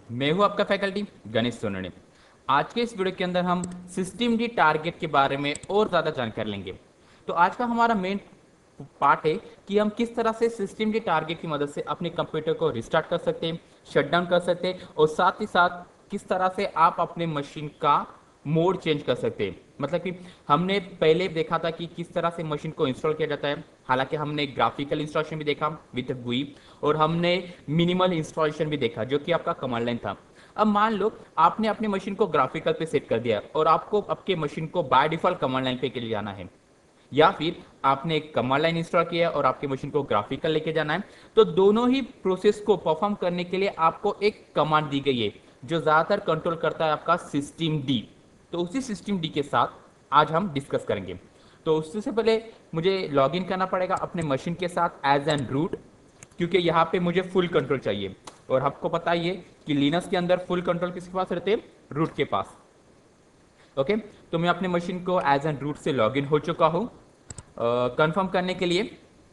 मैं हूं आपका फैकल्टी गणेश सोनने। आज के इस वीडियो के अंदर हम सिस्टम डी टारगेट के बारे में और ज़्यादा जानकारी लेंगे। तो आज का हमारा मेन पार्ट है कि हम किस तरह से सिस्टम डी टारगेट की मदद से अपने कंप्यूटर को रिस्टार्ट कर सकते हैं, शट डाउन कर सकते हैं, और साथ ही साथ किस तरह से आप अपने मशीन का मोड चेंज कर सकते हैं। मतलब कि हमने पहले देखा था कि किस तरह से मशीन को इंस्टॉल किया जाता है, हालांकि हमने ग्राफिकल इंस्टॉलेशन भी देखा विद GUI, और हमने मिनिमल इंस्टॉलेशन भी देखा जो कि आपका कमांड लाइन था। अब मान लो आपने अपनी मशीन को ग्राफिकल पे सेट कर दिया और आपको आपके मशीन को बाय डिफॉल्ट कमांड लाइन पे के लिए जाना है, या फिर आपने एक कमांड लाइन इंस्टॉल किया और आपके मशीन को ग्राफिकल लेके जाना है। तो दोनों ही प्रोसेस को परफॉर्म करने के लिए आपको एक कमांड दी गई है जो ज़्यादातर कंट्रोल करता है आपका सिस्टम डी। तो उसी सिस्टम डी के साथ आज हम डिस्कस करेंगे। तो उससे पहले मुझे लॉगिन करना पड़ेगा अपने मशीन के साथ एज एन रूट, क्योंकि यहाँ पे मुझे फुल कंट्रोल चाहिए। और आपको पता ही है कि लिनक्स के अंदर फुल कंट्रोल किसके पास रहते हैं? रूट के पास। ओके, तो मैं अपने मशीन को एज एन रूट से लॉगिन हो चुका हूँ। कंफर्म करने के लिए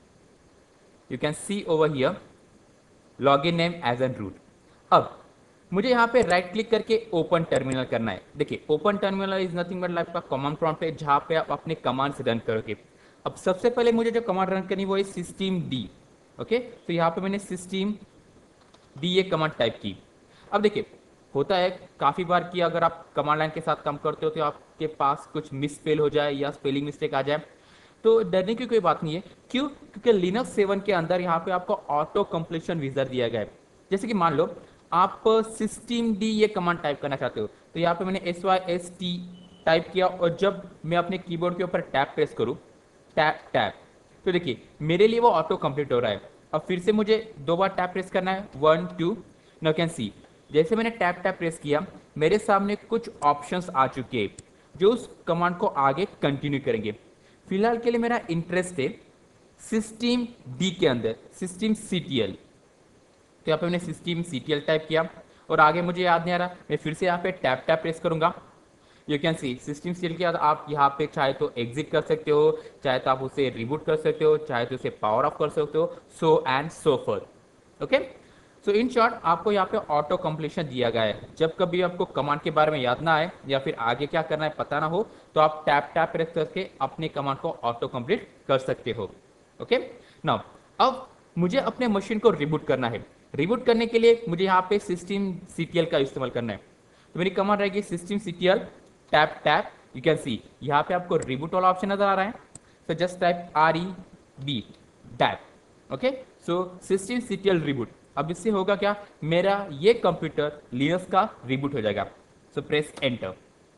you can see over here login name as an root. अब मुझे यहाँ पे राइट क्लिक करके ओपन टर्मिनल करना है। देखिए, open terminal is nothing but like का कमांड प्रॉम्प्ट है जहाँ पे आप अपने कमांड्स रन करोगे। अब सबसे पहले मुझे जो कमांड रन करनी वो है सिस्टम डी। ओके, तो यहाँ पे मैंने सिस्टम डी ये कमांड टाइप की। अब देखिए, होता है काफ़ी बार कि अगर आप कमांड लाइन के साथ काम करते हो तो आपके पास कुछ मिस स्पेल हो जाए या स्पेलिंग मिस्टेक आ जाए। तो डरने की कोई बात नहीं है। क्यों? क्योंकि लिनक्स 7 के अंदर यहाँ पे आपको ऑटो कंप्लीशन विजर दिया गया है। जैसे कि मान लो आप सिस्टम डी ये कमांड टाइप करना चाहते हो, तो यहाँ पे मैंने SYST टाइप किया, और जब मैं अपने कीबोर्ड के ऊपर टैप प्रेस करूँ, टैप टैप, तो देखिए मेरे लिए वो ऑटो कंप्लीट हो रहा है। अब फिर से मुझे 2 बार टैप प्रेस करना है, 1 2। नाउ कैन सी, जैसे मैंने टैप टैप प्रेस किया मेरे सामने कुछ ऑप्शंस आ चुके हैं जो उस कमांड को आगे कंटिन्यू करेंगे। फिलहाल के लिए मेरा इंटरेस्ट है सिस्टम डी के अंदर सिस्टम CTL। तो यहाँ पे मैंने सिस्टम CTL टाइप किया, और आगे मुझे याद नहीं आ रहा, मैं फिर से यहाँ पे टैप टैप प्रेस करूंगा। You can see system CTL के बाद आप यहाँ पे चाहे तो एग्जिट कर सकते हो, चाहे तो आप उसे रिबूट कर सकते हो, चाहे तो उसे पावर ऑफ कर सकते हो, so and so forth. Okay, so in short आपको यहाँ पे ऑटो कंप्लीशन दिया गया है। जब कभी आपको कमांड के बारे में याद ना आए या फिर आगे क्या करना है पता ना हो, तो आप टैप टैप प्रेस करके अपने कमांड को ऑटो कंप्लीट कर सकते हो। ओके, नाउ अब मुझे अपने मशीन को रिबूट करना है। रिबूट करने के लिए मुझे यहाँ पे सिस्टम CTL का इस्तेमाल करना है। तो मेरी कमांड रहेगी system CTL tab tab. You can see यहाँ पे आपको रिबूट वाला ऑप्शन नजर आ रहा है, so just type REB tab. Okay, so system CTL reboot. अब इससे होगा क्या, मेरा ये कंप्यूटर लिनक्स का रिबूट हो जाएगा। So press enter.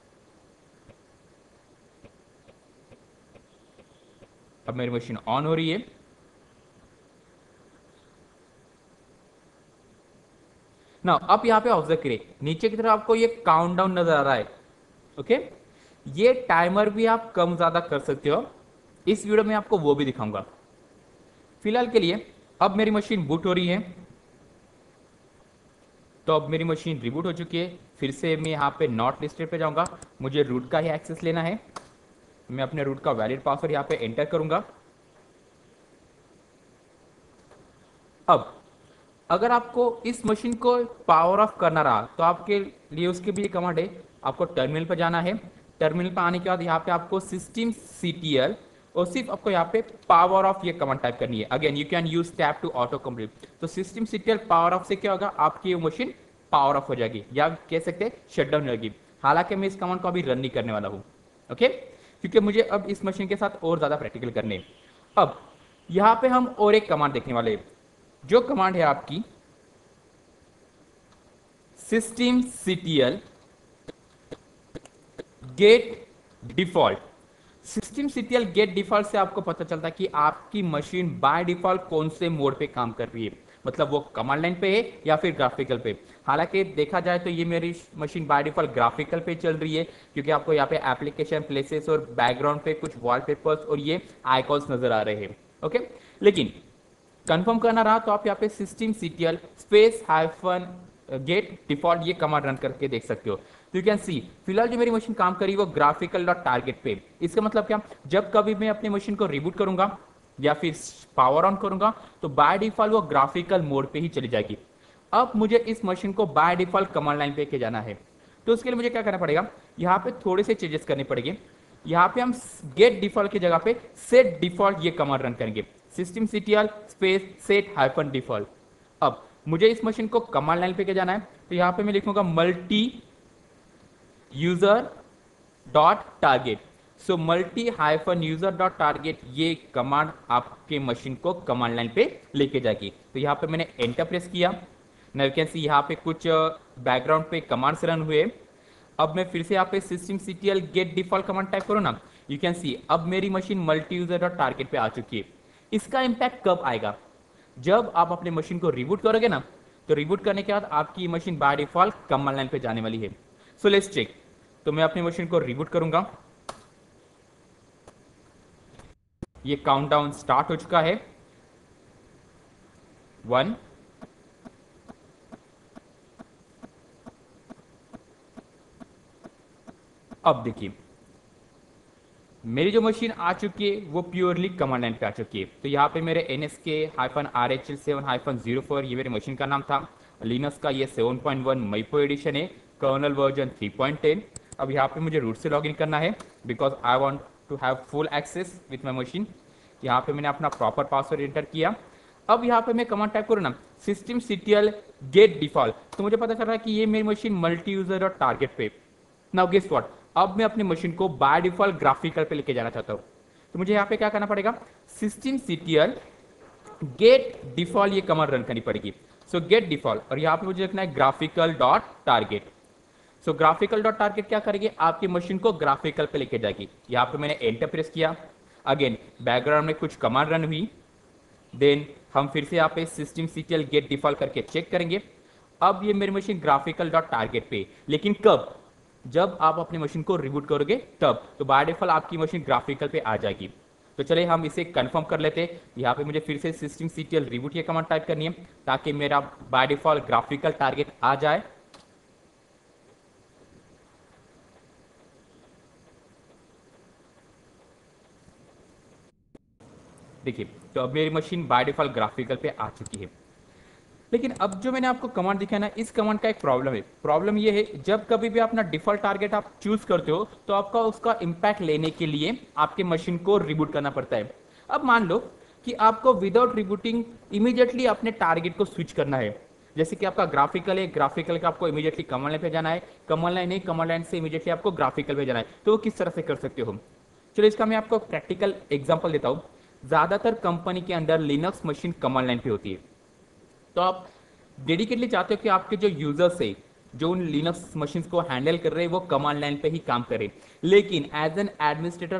अब मेरी मशीन ऑन हो रही है। ना अब यहाँ पे ऑब्जर्व करिए, नीचे की तरफ आपको ये काउंटडाउन नजर आ रहा है। ओके, ये टाइमर भी आप कम ज्यादा कर सकते हो। इस वीडियो में आपको वो भी दिखाऊंगा। फिलहाल के लिए अब मेरी मशीन बूट हो रही है। तो अब मेरी मशीन रिबूट हो चुकी है। फिर से मैं यहाँ पे नॉट लिस्टेड पे जाऊंगा, मुझे रूट का ही एक्सेस लेना है। मैं अपने रूट का वैलिड पासवर्ड यहाँ पे एंटर करूंगा। अब अगर आपको इस मशीन को पावर ऑफ करना रहा तो आपके लिए उसके भी कमांड है, आपको टर्मिनल पर जाना है। टर्मिनल पर आने के बाद यहाँ पे आपको सिस्टम CTL, और सिर्फ आपको यहाँ पे पावर ऑफ ये कमांड टाइप करनी है। Again you can use tab to auto complete. तो सिस्टम CTL पावर ऑफ से क्या होगा, आपकी ये मशीन पावर ऑफ हो जाएगी, या कह सकते हैं शट डाउन हो जाएगी। हालांकि मैं इस कमांड को अभी रन नहीं करने वाला हूँ। ओके, क्योंकि मुझे अब इस मशीन के साथ और ज्यादा प्रैक्टिकल करने हैं। अब यहाँ पे हम और एक कमांड देखने वाले हैं, जो कमांड है आपकी system CTL get default. System CTL get default से आपको पता चलता है कि आपकी मशीन बाय डिफॉल्ट कौन से मोड पे काम कर रही है, मतलब वो कमांड लाइन पे है या फिर ग्राफिकल पे। हालांकि देखा जाए तो ये मेरी मशीन बाय डिफॉल्ट ग्राफिकल पे चल रही है, क्योंकि आपको यहाँ पे एप्लीकेशन प्लेसेस और बैकग्राउंड पे कुछ वॉलपेपर्स और ये आइकॉन्स नजर आ रहे हैं। ओके, लेकिन कंफर्म करना रहा तो आप यहाँ पे system CTL space hyphen get default ये कमांड रन करके देख सकते हो। तो यू कैन सी फिलहाल जो मेरी मशीन काम करी वो ग्राफिकल डॉट टारगेट पे। इसका मतलब क्या, जब कभी मैं अपनी मशीन को रिबूट करूंगा या फिर पावर ऑन करूंगा तो बाय डिफॉल्ट वो ग्राफिकल मोड पे ही चली जाएगी। अब मुझे इस मशीन को बाय डिफॉल्ट कमांड लाइन पे के जाना है। तो उसके लिए मुझे क्या करना पड़ेगा, यहाँ पे थोड़े से चेंजेस करने पड़ेंगे। यहाँ पे हम गेट डिफॉल्ट की जगह पे सेट डिफॉल्ट ये कमांड रन करेंगे, systemctl space set hyphen default. अब मुझे इस मशीन को कमांड लाइन पे के जाना है, तो यहाँ पे मैं लिखूंगा multi user dot target. So multi hyphen user dot target ये कमांड आपके मशीन को कमांड लाइन पे लेके जाएगी। तो यहाँ पे मैंने एंटर प्रेस किया। नाउ यू कैन सी यहाँ पे कुछ बैकग्राउंड पे कमांड्स रन हुए। अब मैं फिर से यहाँ पे systemctl get default command type करूँ ना, यू कैन सी अब मेरी machine multi user dot target पे आ चुकी है। इसका इम्पैक्ट कब आएगा, जब आप अपने मशीन को रिबूट करोगे ना, तो रिबूट करने के बाद आपकी machine by default command line पे जाने वाली है। So let's check. तो मैं अपनी मशीन को रिबूट करूंगा। ये काउंटडाउन स्टार्ट हो चुका है। 1, अब देखिए मेरी जो मशीन आ चुकी है वो प्योरली कमांड लाइन पे आ चुकी है। तो यहाँ पे मेरे NSK-RHL7-04 ये मेरी मशीन का नाम था। लिनक्स का ये 7.1 मैपो एडिशन है, कर्नल वर्जन 3.10। अब यहाँ पे मुझे रूट से लॉगिन करना है because I want to have full access with my machine. यहाँ पे मैंने अपना प्रॉपर पासवर्ड एंटर किया। अब यहाँ पे मैं कमांड टाइप करूँ ना, systemctl गेट डिफॉल्ट, तो मुझे पता चल रहा है कि ये मेरी मशीन मल्टी यूजर और टारगेट पे। नाउ गेस व्हाट, अब मैं अपनी मशीन को बाय डिफॉल्ट ग्राफिकल पे लेके जाना चाहता हूँ। तो मुझे यहाँ पे क्या करना पड़ेगा, systemctl गेट डिफॉल्ट ये कमांड रन करनी पड़ेगी। सो गेट डिफॉल्ट और यहाँ पे मुझे लिखना है graphical dot target. So graphical dot target क्या करेगी, आपकी मशीन को ग्राफिकल पे लेके जाएगी। यहाँ पे मैंने एंटर प्रेस किया। अगेन बैकग्राउंड में कुछ कमांड रन हुई। देन हम फिर से यहाँ पे systemctl गेट डिफॉल्ट करके चेक करेंगे। अब ये मेरी मशीन ग्राफिकल डॉट टारगेट पे, लेकिन कब, जब आप अपनी मशीन को रिबूट करोगे तब। तो बाय डिफॉल्ट आपकी मशीन ग्राफिकल पे आ जाएगी। तो चलिए हम इसे कंफर्म कर लेते हैं। यहाँ पे मुझे फिर से systemctl रिबूट ये कमांड टाइप करनी है ताकि मेरा बाय डिफॉल्ट ग्राफिकल टारगेट आ जाए। देखिए तो अब मेरी मशीन बाय डिफॉल्ट ग्राफिकल पे आ चुकी है। लेकिन अब जो मैंने आपको कमांड दिखाया ना, इस कमांड का एक प्रॉब्लम है। प्रॉब्लम ये है, जब कभी भी अपना डिफॉल्ट टारगेट आप चूज करते हो तो आपका उसका इंपैक्ट लेने के लिए आपके मशीन को रिबूट करना पड़ता है। अब मान लो कि आपको विदाउट रिबूटिंग इमीडिएटली अपने टारगेट को स्विच करना है। जैसे कि आपका ग्राफिकल है, ग्राफिकल का आपको इमीडिएटली कमांड लाइन पे जाना है, कमांड लाइन नहीं, कमांड लाइन से इमीडिएटली आपको ग्राफिकल पे जाना है। तो वो किस तरह से कर सकते हो, चलो इसका मैं आपको प्रैक्टिकल एग्जांपल देता हूँ। ज्यादातर कंपनी के अंदर लिनक्स मशीन कमांड लाइन पे होती है। तो आप डेडिकेटली चाहते हो कि आपके जो यूजर्स है, जो उन लिनक्स मशीन को हैंडल कर रहे हैं, वो कमांड लाइन पे ही काम करें। लेकिन एज एन एडमिनिस्ट्रेटर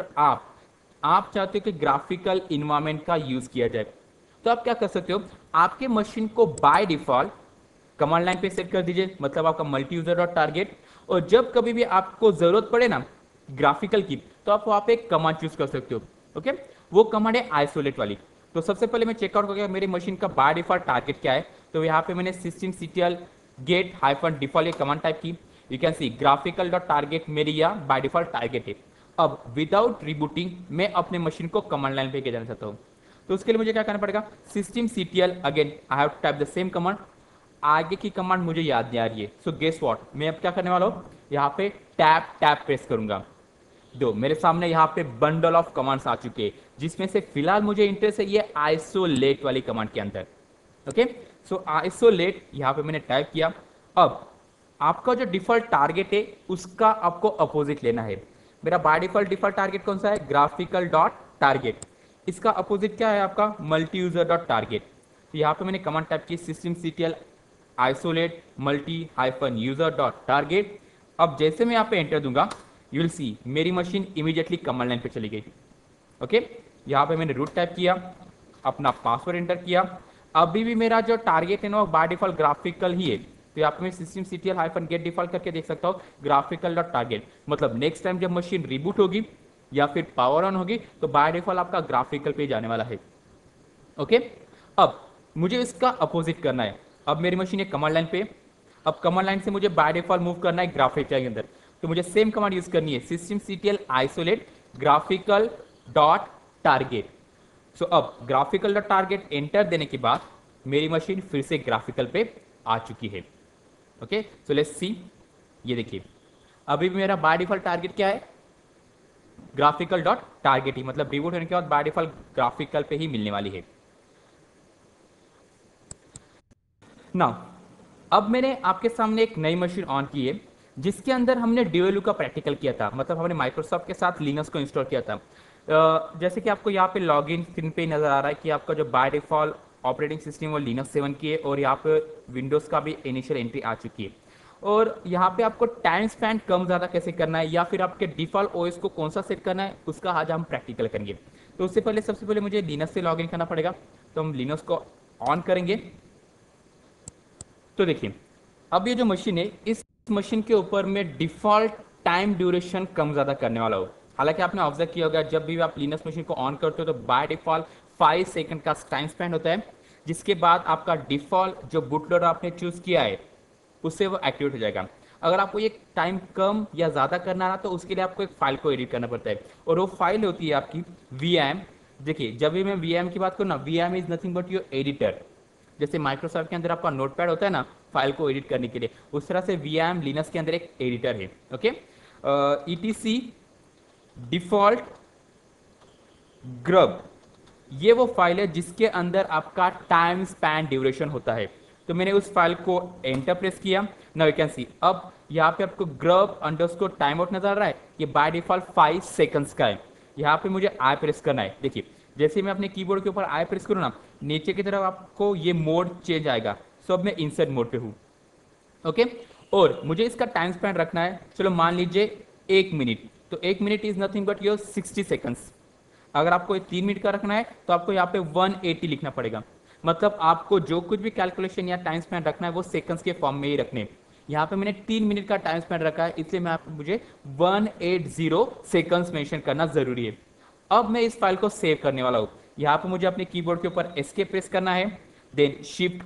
आप चाहते हो कि ग्राफिकल इन्वायरमेंट का यूज किया जाए। तो आप क्या कर सकते हो, आपके मशीन को बाय डिफॉल्ट कमांड लाइन पे सेट कर दीजिए, मतलब आपका मल्टी यूजर डॉट टारगेट। और जब कभी भी आपको जरूरत पड़े ना ग्राफिकल की, तो आप वहां पे एक कमांड चूज कर सकते हो। ओके, वो कमांड है आइसोलेट वाली। तो सबसे पहले मैं चेकआउट करके मेरी मशीन का बाय डिफॉल्ट टारगेट क्या है। तो यहाँ पे मैंने systemctl गेट हाइफन डिफॉल्ट ये कमांड टाइप की। You can see graphical dot target मेरी या बाय डिफॉल्ट टारगेट है। अब विदाउट रिबूटिंग मैं अपने मशीन को कमांड लाइन पे जाना चाहता हूँ। तो उसके लिए मुझे क्या करना पड़ेगा, systemctl again I have type the same command. आगे की कमांड मुझे याद नहीं आ रही है। सो गेस व्हाट, मैं अब क्या करने वाला हूँ, यहाँ पे टैप टैप प्रेस करूंगा। दो मेरे सामने यहाँ पे बंडल ऑफ कमांड्स आ चुके हैं, जिसमें से फिलहाल मुझे इंटरेस्ट है ये आइसोलेट वाली कमांड के अंदर। ओके, सो आइसोलेट यहाँ पे मैंने टाइप किया। अब आपका जो डिफॉल्ट टारगेट है उसका आपको अपोजिट लेना है। मेरा बाय डिफॉल्ट टारगेट कौन सा है, ग्राफिकल डॉट टारगेट। इसका अपोजिट क्या है आपका, मल्टी यूजर डॉट टारगेट। तो यहाँ पे मैंने कमांड टाइप की systemctl isolate multi hyphen user dot target. अब जैसे मैं यहाँ पे एंटर दूंगा, यू विल सी मेरी मशीन इमीडिएटली कमांड लाइन पे चली गई। ओके, यहाँ पे मैंने रूट टाइप किया, अपना पासवर्ड एंटर किया। अभी भी मेरा जो टारगेट है ना वो बाय डिफॉल्ट ग्राफिकल ही है। तो यहाँ पे मैं systemctl हाइफन गेट डिफॉल्ट करके देख सकता हूँ ग्राफिकल डॉट टारगेट। मतलब नेक्स्ट टाइम जब मशीन रिबूट होगी या फिर पावर ऑन होगी तो बाय डिफॉल्ट आपका ग्राफिकल पे जाने वाला है। ओके, अब मुझे इसका अपोजिट करना है। अब मेरी मशीन है कमांड लाइन पे, अब कमांड लाइन से मुझे बाय डिफॉल्ट मूव करना है ग्राफिकल के अंदर। तो मुझे सेम कमांड यूज करनी है, systemctl isolate graphical dot target. So अब ग्राफिकल डॉट टारगेट एंटर देने के बाद मेरी मशीन फिर से ग्राफिकल पे आ चुकी है। Okay, so let's see. ये देखिए, अभी भी मेरा बाय डिफॉल्ट टारगेट क्या है, ग्राफिकल डॉट टारगेट ही, मतलब रिबूट होने के बाद बाय डिफॉल्ट ग्राफिकल पे ही मिलने वाली है। नाउ अब मैंने आपके सामने एक नई मशीन ऑन की है जिसके अंदर हमने ड्यूएलयू का प्रैक्टिकल किया था, मतलब हमने माइक्रोसॉफ्ट के साथ लिनक्स को इंस्टॉल किया था। जैसे कि आपको यहाँ पे लॉगिन स्क्रीन पे नजर आ रहा है कि आपका जो बाय डिफॉल्ट ऑपरेटिंग सिस्टम वो लिनक्स 7 की है, और यहाँ पे विंडोज़ का भी इनिशियल एंट्री आ चुकी है। और यहाँ पे आपको टाइम स्पेंड कम ज़्यादा कैसे करना है, या फिर आपके डिफॉल्ट ओएस को कौन सा सेट करना है, उसका आज हम प्रैक्टिकल करेंगे। तो उससे पहले सबसे पहले मुझे लिनक्स से लॉगिन करना पड़ेगा, तो हम लिनक्स को ऑन करेंगे। तो देखिए, अब ये जो मशीन है, इस मशीन के ऊपर मैं डिफॉल्ट टाइम ड्यूरेशन कम ज़्यादा करने वाला हूँ। हालांकि आपने ऑब्जर्व किया होगा, जब भी आप लिनक्स मशीन को ऑन करते हो तो बाय डिफॉल्ट 5 सेकंड का टाइम स्पेंड होता है, जिसके बाद आपका डिफॉल्ट जो बूटलोडर आपने चूज किया है उससे वो एक्टिवेट हो जाएगा। अगर आपको ये टाइम कम या ज़्यादा करना है तो उसके लिए आपको एक फाइल को एडिट करना पड़ता है, और वो फाइल होती है आपकी वीएम। देखिए, जब भी मैं वीएम की बात करूँ ना, VM is nothing but your editor. जैसे माइक्रोसॉफ्ट के अंदर आपका नोटपैड होता है ना फाइल को एडिट करने के लिए, उस तरह से वीएम लिनक्स के अंदर एक एडिटर है। ओके, ईटीसी डिफॉल्ट ग्रब, ये वो फाइल है जिसके अंदर आपका टाइम स्पैन ड्यूरेशन होता है। तो मैंने उस फाइल को एंटर प्रेस किया। नाउ यू कैन सी, अब यहाँ पे आपको ग्रब अंडरस्कोर टाइम आउट नजर आ रहा है, ये बाय डिफॉल्ट 5 सेकंड्स का है। यहाँ पे मुझे आई प्रेस करना है। देखिए, जैसे मैं अपने कीबोर्ड के ऊपर आई प्रेस करूँ ना, नीचे की तरफ आपको ये मोड चेंज आएगा। सो अब मैं इंसर्ट मोड पे हूँ। ओके, और मुझे इसका टाइम स्पेंड रखना है, चलो मान लीजिए 1 मिनट। तो 1 minute is nothing but your 60 seconds. अगर आपको 3 मिनट का रखना है तो आपको यहाँ पे 180 लिखना पड़ेगा। मतलब आपको जो कुछ भी कैलकुलेशन या टाइम स्पेंड रखना है वो सेकंड्स के फॉर्म में ही रखने हैं। यहाँ पे मैंने 3 मिनट का टाइम स्पेंड रखा है, इसलिए मुझे 180 सेकंड्स मेंशन करना जरूरी है। अब मैं इस फाइल को सेव करने वाला हूँ। यहाँ पे मुझे अपने कीबोर्ड के ऊपर एस्केप प्रेस करना है, देन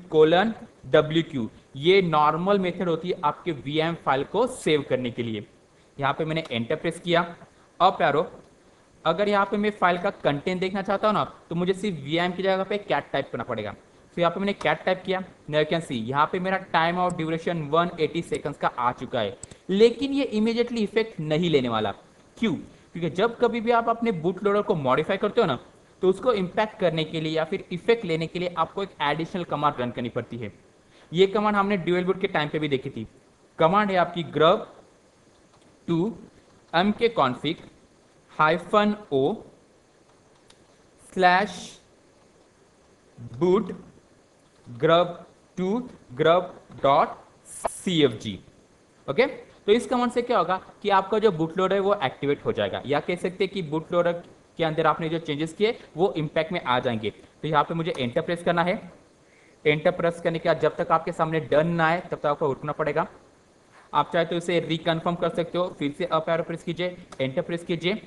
shift:W ये नॉर्मल मेथड होती है आपके वीएम फाइल को सेव करने के लिए। यहाँ पे मैंने एंटर प्रेस किया। अब प्यारो, अगर यहाँ पे मैं फाइल का कंटेंट देखना चाहता हूँ ना, तो मुझे सिर्फ वीएम की जगह पे कैट टाइप करना पड़ेगा। तो यहाँ पे मैंने कैट टाइप किया। नाउ यू कैन सी, यहाँ पे मेरा टाइम आउट ड्यूरेशन 180 सेकंड्स का आ चुका है, लेकिन ये इमीडिएटली इफेक्ट नहीं लेने वाला। क्यों? क्योंकि जब कभी भी आप अपने बूट लोडर को मॉडिफाई करते हो ना, तो उसको इम्पैक्ट करने के लिए या फिर इफेक्ट लेने के लिए आपको एक एडिशनल कमांड रन करनी पड़ती है। ये कमांड हमने ड्यूअल बूट के टाइम पे भी देखी थी। कमांड है आपकी grub to mkconfig -o /boot grub to grub.cfg। Okay, तो इस कमांड से क्या होगा कि आपका जो बूट लोडर है वो एक्टिवेट हो जाएगा, या कह सकते हैं कि बूट लोडर के अंदर आपने जो चेंजेस किए वो इम्पैक्ट में आ जाएंगे। तो यहाँ पे मुझे एंटर प्रेस करना है। एंटर प्रेस करने के बाद जब तक आपके सामने डन ना आए तब तक आपको रुकना पड़ेगा। आप चाहे तो इसे रिकन्फर्म कर सकते हो, फिर से अप एरो प्रेस कीजिए, एंटर प्रेस कीजिए,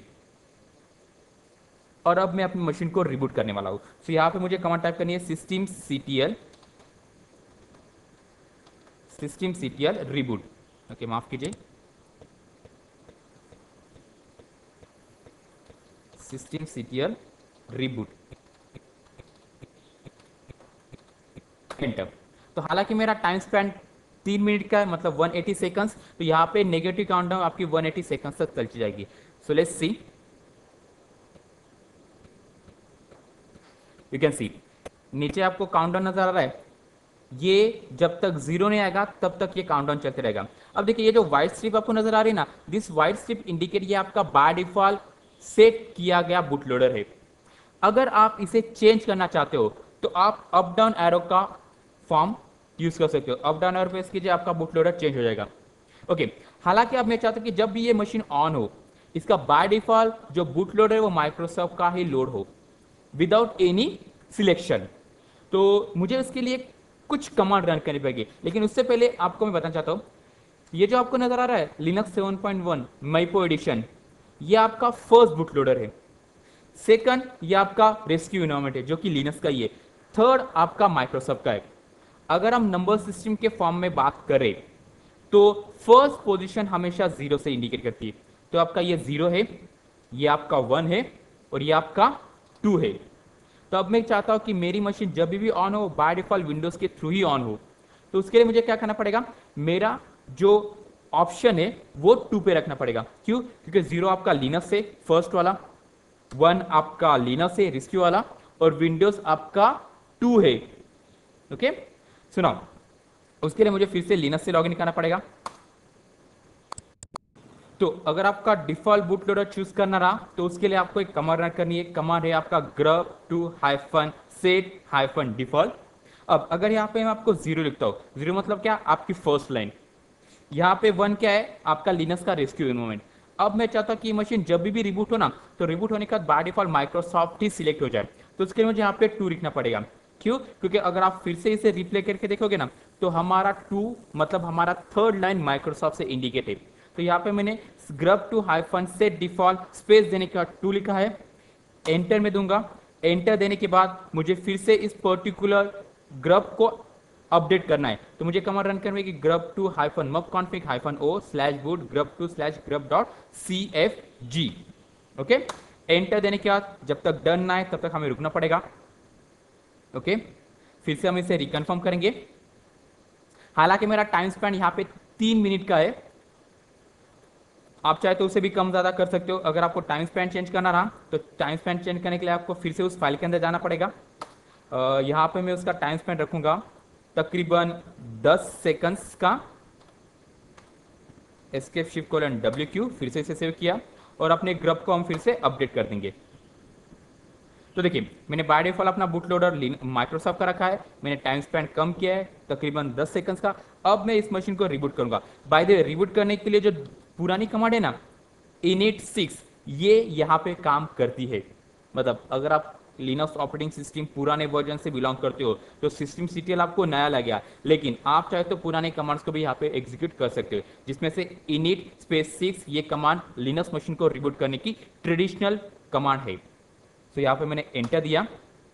और अब मैं अपनी मशीन को रिबूट करने वाला हूँ। तो यहाँ पे मुझे कमांड टाइप करनी है systemctl रिबूट। ओके, माफ कीजिए, systemctl रिबूट, एंटर। तो हालांकि मेरा टाइम स्पेंड 3 मिनट का है, मतलब 180 सेकंड्स, तो यहाँ पे नेगेटिव काउंटडाउन आपकी 180 सेकंड्स तक चलती जाएगी। So let's see, you can see नीचे आपको काउंटडाउन नजर आ रहा है। ये जब तक 0 नहीं आएगा तब तक ये काउंटडाउन चलते रहेगा। अब देखिए, ये जो व्हाइट स्ट्रिप आपको नजर आ रही है ना, दिस व्हाइट स्ट्रिप इंडिकेट ये आपका बाय डिफॉल्ट सेट किया गया बूट लोडर है। अगर आप इसे चेंज करना चाहते हो तो आप अप डाउन एरो का फॉर्म यूज कर सकते हो। अप डाउन एरो प्रेस कीजिए, आपका बूट लोडर चेंज हो जाएगा। ओके, हालांकि अब मैं चाहता हूं कि जब भी ये मशीन ऑन हो, इसका बाय डिफॉल्ट जो बूट लोडर है वो माइक्रोसॉफ्ट का ही लोड हो विदाउट एनी सिलेक्शन। तो मुझे उसके लिए कुछ कमांड रन करनी पड़ेगी, लेकिन उससे पहले आपको मैं बताना चाहता हूं, ये जो आपको नजर आ रहा है लिनक्स 7.1 मैपो एडिशन, ये आपका फर्स्ट बूट लोडर है। सेकंड, ये आपका रेस्क्यू इन्वायरमेंट है जो कि लिनक्स का ही है। थर्ड आपका माइक्रोसॉफ्ट का है। अगर हम नंबर सिस्टम के फॉर्म में बात करें तो फर्स्ट पोजीशन हमेशा 0 से इंडिकेट करती है। तो आपका ये 0 है, ये आपका 1 है, और ये आपका 2 है। तो अब मैं चाहता हूं कि मेरी मशीन जब भी ऑन हो बाय डिफॉल्ट विंडोज के थ्रू ही ऑन हो। तो उसके लिए मुझे क्या करना पड़ेगा, मेरा जो ऑप्शन है वो 2 पे रखना पड़ेगा। क्यों? क्योंकि 0 आपका लिनक्स है फर्स्ट वाला, 1 आपका लिनक्स है रिस्क्यू वाला, और विंडोज आपका 2 है। ओके, सुनाओ, उसके लिए मुझे फिर से लिनक्स से लॉगिन करना पड़ेगा। तो अगर आपका डिफॉल्ट बूट लोडर चूज करना रहा तो उसके लिए आपको एक कमांड रन करनी है। कमांड है आपका grub2-set-default। अब अगर यहाँ पे मैं आपको 0 लिखता हूँ, 0 मतलब क्या, आपकी फर्स्ट लाइन। यहाँ पे 1 क्या है, आपका लिनक्स का रेस्क्यू इन्वायरमेंट। अब मैं चाहता हूँ कि मशीन जब भी रिबूट हो ना, तो रिबूट होने के बाद बाय डिफॉल्ट माइक्रोसॉफ्ट ही सिलेक्ट हो जाए। तो उसके लिए मुझे यहाँ पे 2 लिखना पड़ेगा। क्यों? क्योंकि अगर आप फिर से इसे रिप्ले करके देखोगे ना, तो हमारा 2 मतलब हमारा थर्ड लाइन माइक्रोसॉफ्ट से इंडिकेट है। तो यहाँ पे मैंने grub2-set-default स्पेस देने के बाद 2 लिखा है, एंटर में दूंगा। एंटर देने के बाद मुझे फिर से इस पर्टिकुलर ग्रब को अपडेट करना है। तो मुझे कमांड रन करनी है कि grub2-mubconfig-o/boot grub2/grub.cfg। ओके, एंटर देने के बाद जब तक डन ना है तब तक हमें रुकना पड़ेगा। ओके, फिर से हम इसे रिकन्फर्म करेंगे। हालांकि मेरा टाइम स्पेंड यहाँ पे 3 मिनट का है, आप चाहे तो उसे भी कम ज़्यादा कर सकते हो। अगर आपको टाइम स्पेंड चेंज करना रहा तो टाइम स्पेंड चेंज करने के लिए आपको फिर से उस फाइल के अंदर जाना पड़ेगा। यहाँ पे मैं उसका टाइम स्पेंड रखूंगा तकरीबन 10 सेकंड्स का। एस्केप शिफ्ट कोलन WQ, फिर से इसे सेव किया और अपने ग्रब को हम फिर से अपडेट कर देंगे। तो देखिए, मैंने बाय डिफॉल्ट अपना बूट लोडर माइक्रोसॉफ्ट का रखा है, मैंने टाइम स्पेंड कम किया है तकरीबन 10 सेकंड्स का। अब मैं इस मशीन को रिबूट करूंगा। बाय द वे, रिबूट करने के लिए जो पुरानी कमांड है ना, init6, ये यहाँ पे काम करती है। मतलब अगर आप लिनक्स ऑपरेटिंग सिस्टम पुराने वर्जन से बिलोंग करते हो तो सिस्टम सीटीएल आपको नया लगे, लेकिन आप चाहे तो पुराने कमांड्स को भी यहाँ पे एग्जीक्यूट कर सकते हो, जिसमें से init-6 ये कमांड लिनक्स मशीन को रिबूट करने की ट्रेडिशनल कमांड है। तो यहाँ पे मैंने एंटर दिया।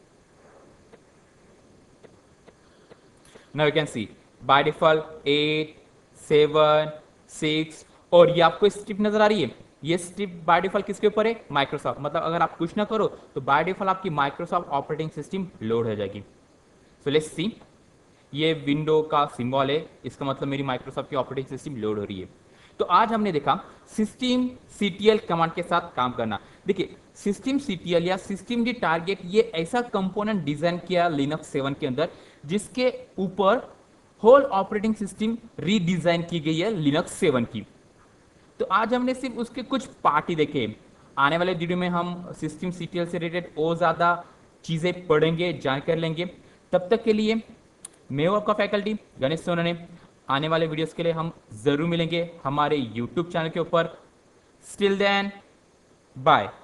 Now you can see by default 8, 7, 6, और ये आपको स्ट्रिप नजर आ रही है। ये स्ट्रिप बाय डिफॉल्ट किसके ऊपर है, माइक्रोसॉफ्ट। मतलब अगर आप कुछ ना करो तो बाय डिफॉल्ट आपकी माइक्रोसॉफ्ट ऑपरेटिंग सिस्टम लोड हो जाएगी। सो लेट्स सी, ये विंडो का सिंबल है, इसका मतलब मेरी माइक्रोसॉफ्ट की ऑपरेटिंग सिस्टम लोड हो रही है। तो आज हमने देखा सिस्टम सीटीएल कमांड के साथ काम करना। देखिए, सिस्टम सीटीएल या सिस्टम डी टारगेट ये ऐसा कंपोनेंट डिजाइन किया लिनक्स 7 के अंदर जिसके ऊपर होल ऑपरेटिंग सिस्टम रीडिजाइन की गई है लिनक्स 7 की। तो आज हमने सिर्फ उसके कुछ पार्ट ही देखे। आने वाले वीडियो में हम सिस्टम सीटीएल से रिलेटेड और ज्यादा चीजें पढ़ेंगे, जानकारी लेंगे। तब तक के लिए मैं हूं आपका फैकल्टी गणेश सोनाने। आने वाले वीडियोस के लिए हम जरूर मिलेंगे हमारे यूट्यूब चैनल के ऊपर। Still then, bye.